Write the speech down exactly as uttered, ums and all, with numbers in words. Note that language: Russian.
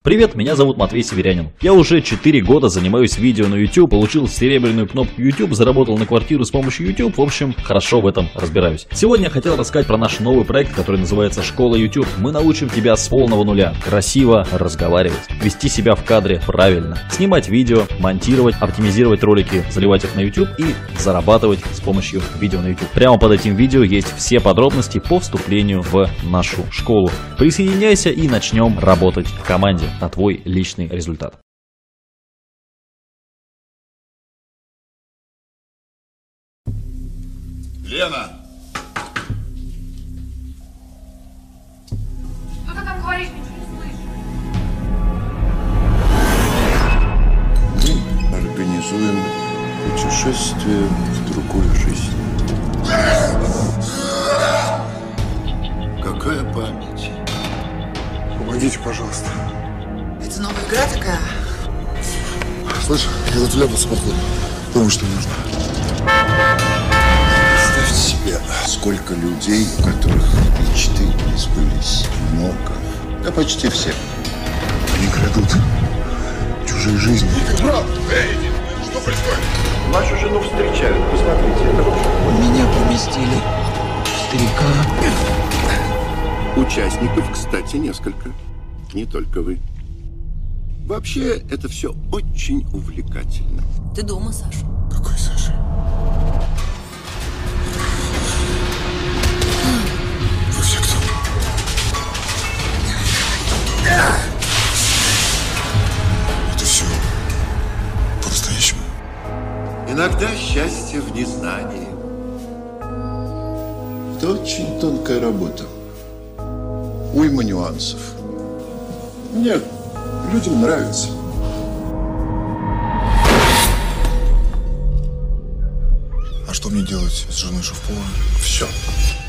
Привет, меня зовут Матвей Северянин. Я уже четыре года занимаюсь видео на YouTube, получил серебряную кнопку YouTube, заработал на квартиру с помощью YouTube, в общем, хорошо в этом разбираюсь. Сегодня я хотел рассказать про наш новый проект, который называется «Школа YouTube». Мы научим тебя с полного нуля красиво разговаривать, вести себя в кадре правильно, снимать видео, монтировать, оптимизировать ролики, заливать их на YouTube и зарабатывать с помощью видео на YouTube. Прямо под этим видео есть все подробности по вступлению в нашу школу. Присоединяйся и начнем работать в команде на твой личный результат. Лена! Что ты там говоришь? Ничего не слышу. Мы организуем путешествие в другую жизнь. Какая память? Помогите, пожалуйста. Это новая игра такая? Слышь, я тут ляпался, походу. Потому что нужно. Представьте себе, сколько людей, у которых мечты не сбылись. Много. Да почти все. Они крадут чужие жизни. Брат! Эй! Что происходит? Вашу жену встречают. Посмотрите, это ваш. Меня поместили старика. Участников, кстати, несколько. Не только вы. Вообще, это все очень увлекательно. Ты дома, Саша? Какой Саша? Вы все кто? Это все по-настоящему. Иногда счастье в незнании. Это очень тонкая работа. Уйма нюансов. Мне людям нравится. А что мне делать с женой шеф-повара? Все.